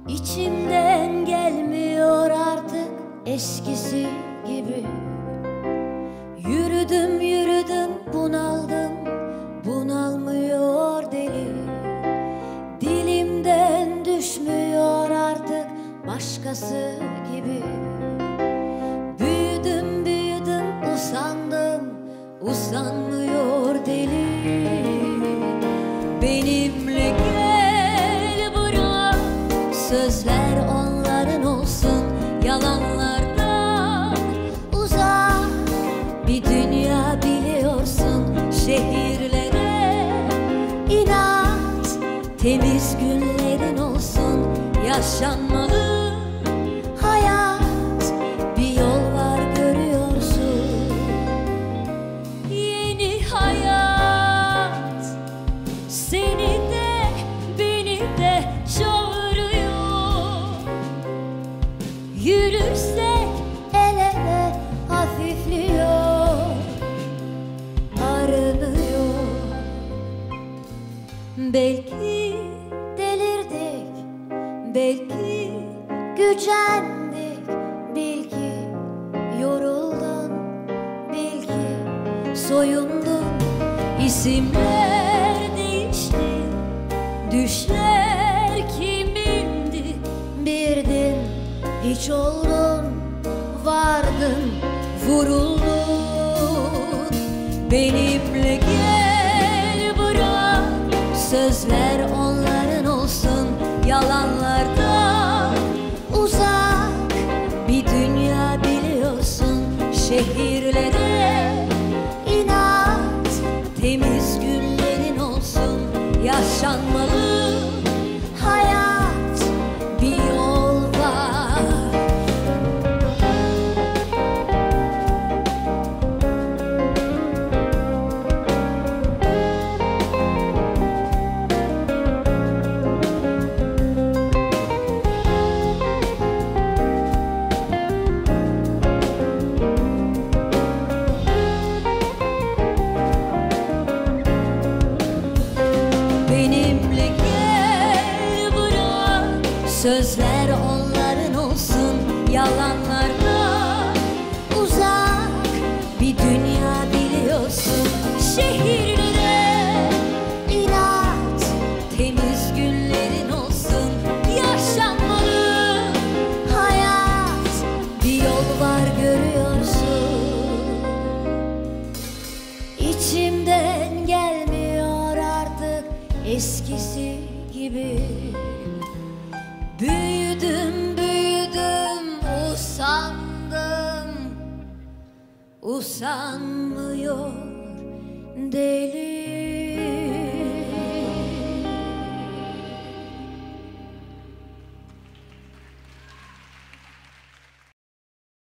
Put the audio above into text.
İçimden gelmiyor artık eskisi gibi. Yürüdüm yürüdüm bunaldım, bunalmıyor deli. Dilimden düşmüyor artık başkası gibi. Büyüdüm büyüdüm usandım, usanmıyor deli. Benimle gel bırak, sözler onların olsun, yalanlardan uzak bir dünya biliyorsun. Şehirlere inat, temiz günlerin olsun. Yaşanmalı hayat, bir yol var görüyorsun. Yeni hayat seni de beni de çağırıyor. Yürürsek el ele hafifliyor, arınıyor. Belki delirdik, belki gücendik, belki yoruldun, belki soyundun. İsimler değişti, düşler kimindi? Birdin, hiç oldun, vardın, vuruldun. Benimle gel bırak, sözler onların olsun, yalanlardan uzak bir dünya biliyorsun. Şehirlere inat, temiz günlerin olsun. Yaşanmalı hayat, bir yol var. Benimle gel bırak, sözler onların olsun, yalanlardan uzak bir dünya biliyorsun. Şehirlere inat, temiz günlerin olsun. Yaşanmalı hayat, bir yol var görüyorsun. İçimden gelmiyor artık eskisi gibi. Büyüdüm büyüdüm usandım, usanmıyor deli.